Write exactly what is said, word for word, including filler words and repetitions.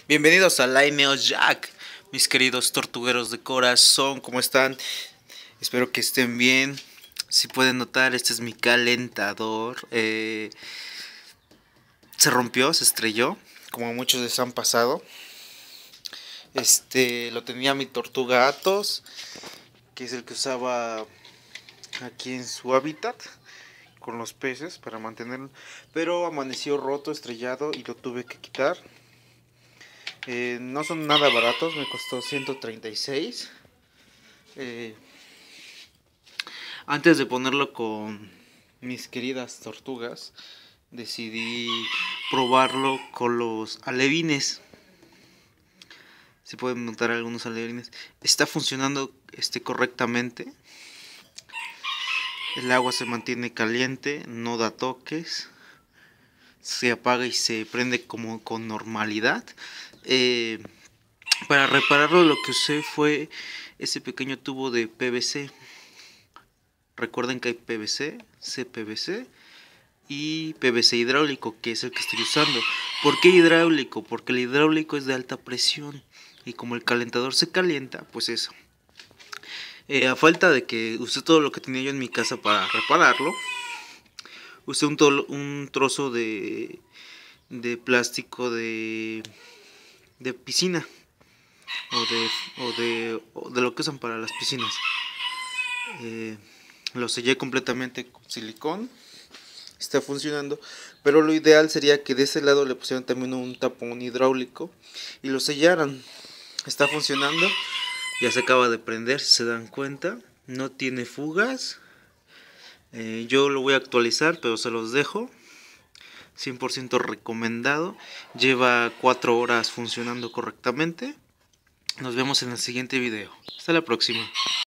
Bienvenidos a Line Jack, mis queridos tortugueros de corazón, ¿cómo están? Espero que estén bien. Si pueden notar, este es mi calentador. Eh, se rompió, se estrelló, como muchos les han pasado. Este lo tenía mi tortuga Athos, que es el que usaba aquí en su hábitat con los peces para mantenerlo, pero amaneció roto, estrellado y lo tuve que quitar. Eh, no son nada baratos, me costó ciento treinta y seis. Eh, antes de ponerlo con mis queridas tortugas, decidí probarlo con los alevines. Se pueden notar algunos alevines. Está funcionando este, correctamente. El agua se mantiene caliente, no da toques. Se apaga y se prende como con normalidad. Eh, para repararlo lo que usé fue ese pequeño tubo de P V C. Recuerden que hay P V C, C P V C y P V C hidráulico, que es el que estoy usando. ¿Por qué hidráulico? Porque el hidráulico es de alta presión y como el calentador se calienta, pues eso. Eh, a falta de que usé todo lo que tenía yo en mi casa para repararlo, usé un, un trozo de, de plástico de, de piscina o de, o, de, o de lo que usan para las piscinas. Eh, lo sellé completamente con silicón. Está funcionando, pero lo ideal sería que de ese lado le pusieran también un tapón hidráulico y lo sellaran. Está funcionando, ya se acaba de prender, si se dan cuenta, no tiene fugas. Eh, yo lo voy a actualizar, pero se los dejo. cien por ciento recomendado. Lleva cuatro horas funcionando correctamente. Nos vemos en el siguiente video. Hasta la próxima.